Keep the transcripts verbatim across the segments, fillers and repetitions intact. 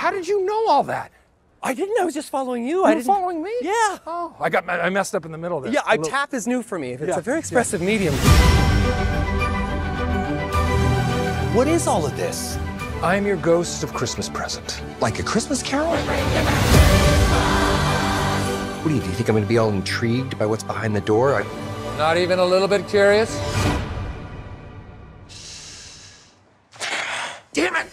How did you know all that? I didn't. I was just following you. You I were didn't... following me? Yeah. Oh, I got I messed up in the middle there. Yeah, I, little... tap is new for me. It's yeah. a very expressive yeah. medium. What is all of this? I'm your ghost of Christmas present. Like a Christmas carol? What do you, do you think I'm going to be all intrigued by what's behind the door? I... Not even a little bit curious? Damn it!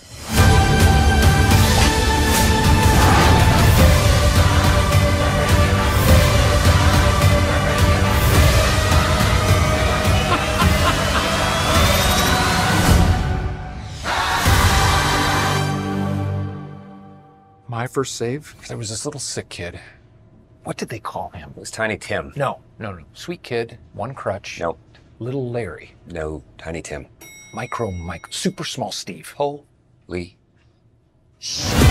My first save, there was this little sick kid. What did they call him? It was Tiny Tim. No, no, no. Sweet kid, one crutch. Nope. Little Larry. No, Tiny Tim. Micro Mike, super small Steve. Holy.